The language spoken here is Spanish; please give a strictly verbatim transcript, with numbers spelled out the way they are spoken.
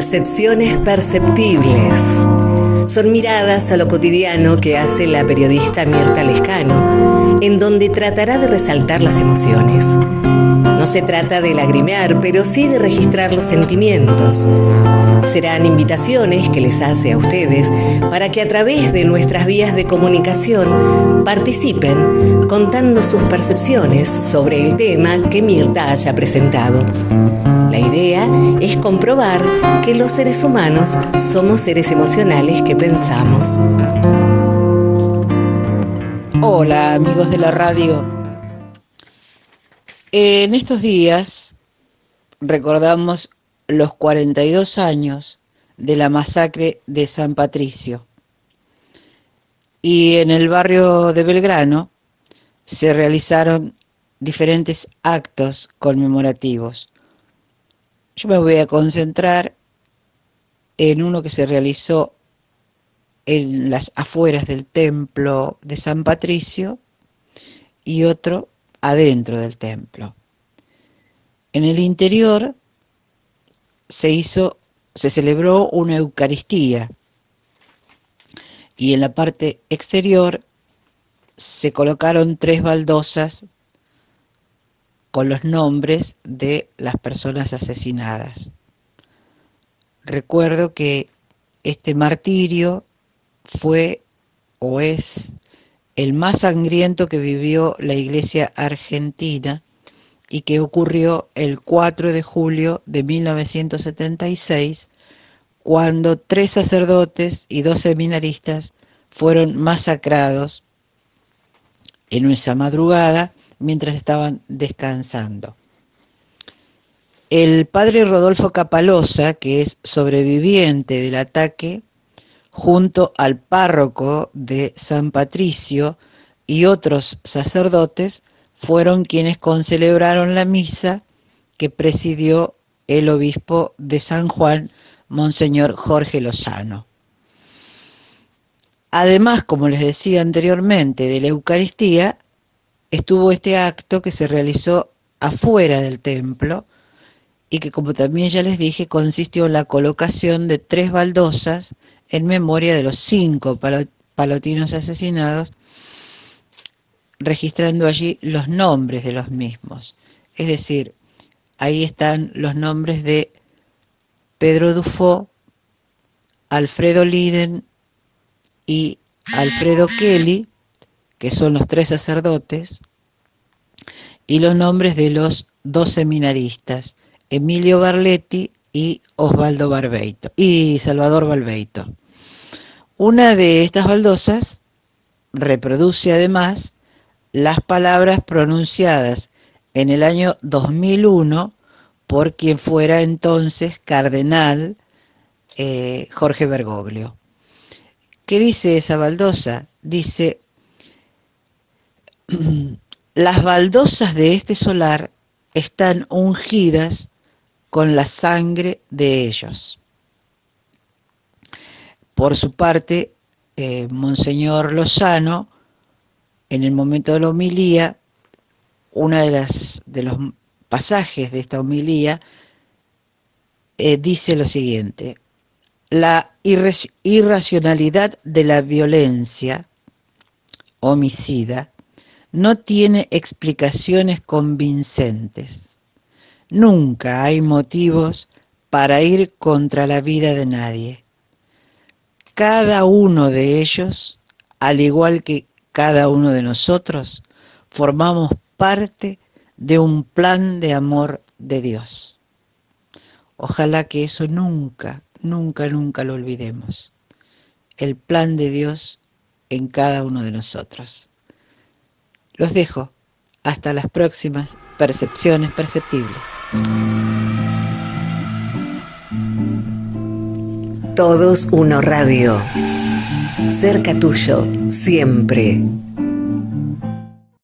Percepciones perceptibles. Son miradas a lo cotidiano que hace la periodista Mirta Lescano, en donde tratará de resaltar las emociones. No se trata de lagrimear, pero sí de registrar los sentimientos. Serán invitaciones que les hace a ustedes para que a través de nuestras vías de comunicación participen contando sus percepciones sobre el tema que Mirta haya presentado. La idea es comprobar que los seres humanos somos seres emocionales que pensamos. Hola, amigos de la radio. En estos días recordamos los cuarenta y dos años de la masacre de San Patricio. Y en el barrio de Belgrano se realizaron diferentes actos conmemorativos. Yo me voy a concentrar en uno que se realizó en las afueras del templo de San Patricio y otro adentro del templo. En el interior se hizo, se celebró una Eucaristía y en la parte exterior se colocaron tres baldosas con los nombres de las personas asesinadas. Recuerdo que este martirio fue o es el más sangriento que vivió la Iglesia argentina y que ocurrió el cuatro de julio de mil novecientos setenta y seis, cuando tres sacerdotes y dos seminaristas fueron masacrados en esa madrugada mientras estaban descansando. El padre Rodolfo Capalosa, que es sobreviviente del ataque, junto al párroco de San Patricio y otros sacerdotes, fueron quienes concelebraron la misa que presidió el obispo de San Juan, Monseñor Jorge Lozano. Además, como les decía anteriormente, de la Eucaristía, estuvo este acto que se realizó afuera del templo y que, como también ya les dije, consistió en la colocación de tres baldosas en memoria de los cinco palotinos asesinados, registrando allí los nombres de los mismos. Es decir, ahí están los nombres de Pedro Dufo, Alfredo Liden y Alfredo Kelly, que son los tres sacerdotes, y los nombres de los dos seminaristas, Emilio Barletti y Osvaldo Barbeito, y Salvador Barbeito. Una de estas baldosas reproduce además las palabras pronunciadas en el año dos mil uno por quien fuera entonces cardenal eh, Jorge Bergoglio. ¿Qué dice esa baldosa? Dice: las baldosas de este solar están ungidas con la sangre de ellos. Por su parte, eh, Monseñor Lozano, en el momento de la homilía, una de las de los pasajes de esta homilía eh, dice lo siguiente: la irra- irracionalidad de la violencia homicida no tiene explicaciones convincentes. Nunca hay motivos para ir contra la vida de nadie. Cada uno de ellos, al igual que cada uno de nosotros, formamos parte de un plan de amor de Dios. Ojalá que eso nunca, nunca, nunca lo olvidemos. El plan de Dios en cada uno de nosotros. Los dejo. Hasta las próximas Percepciones Perceptibles. Todos Uno Radio. Cerca tuyo, siempre.